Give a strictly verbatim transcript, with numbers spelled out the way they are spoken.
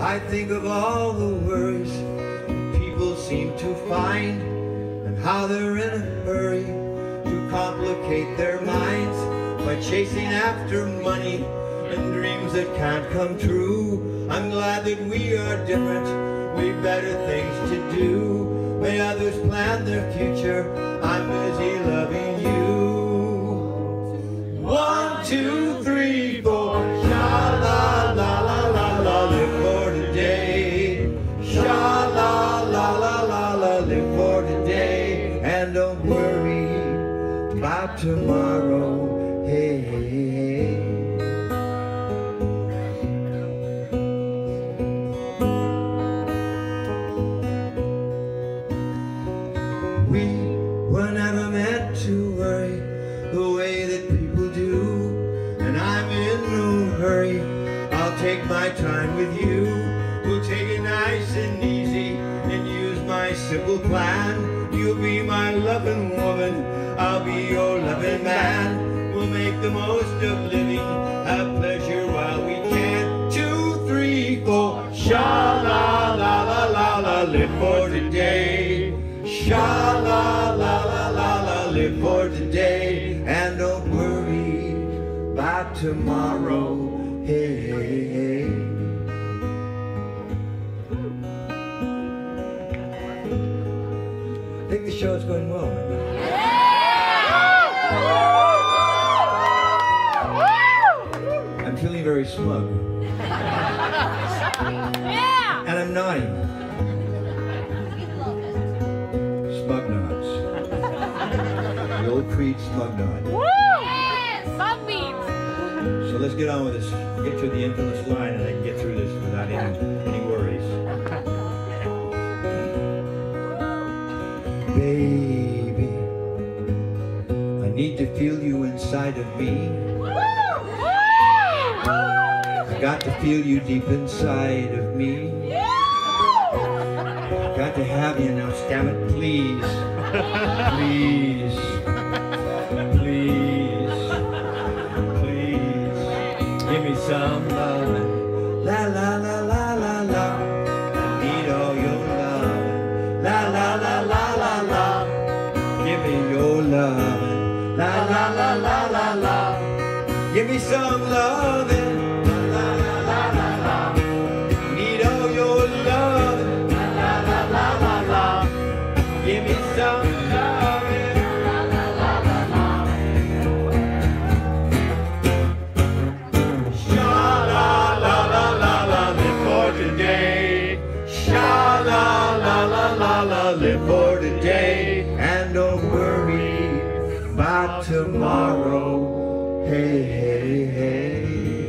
I think of all the worries people seem to find, and how they're in a hurry to complicate their minds by chasing after money and dreams that can't come true. I'm glad that we are different, we've better things to do. May others plan their future, I'm busy loving you. One, two, three, four, sha-la-la-la-la-la, live for today. Sha-la-la-la-la-la, live for today. And don't worry about tomorrow, hey, hey, hey. We were never meant to worry the way that people do, and I'm in no hurry. I'll take my time with you. We'll take it nice and easy and use my simple plan. You'll be my loving woman, I'll be your loving man. We'll make the most of living, have pleasure while we can. Two, three, four, sha-la-la-la-la-la, live for today. Sha-la-la-la-la-la, live for today. And don't worry about tomorrow, hey, hey, hey. I think the show's going well right now. Yeah! I'm feeling very smug. Yeah! And I'm nodding. Smug nods. The old Creed smug nod. Woo! Yes! Smug beats! So let's get on with this. Get to the infamous line and I can get through this without any, any worries. Baby, I need to feel you inside of me. I got to feel you deep inside of me. Got to have you now, damn it, please. Please. Please. Please. Give me some love. La la la la la la. I need all your love. La la la la la la. Give me your love. La la la la la la. Give me some loving. La la la la la. Need all your loving. La la la la la la. Give me some loving. La la la la la. Sha la la la la la, live for today. Sha la la la la la, live for today. And don't worry about tomorrow, hey, hey, hey.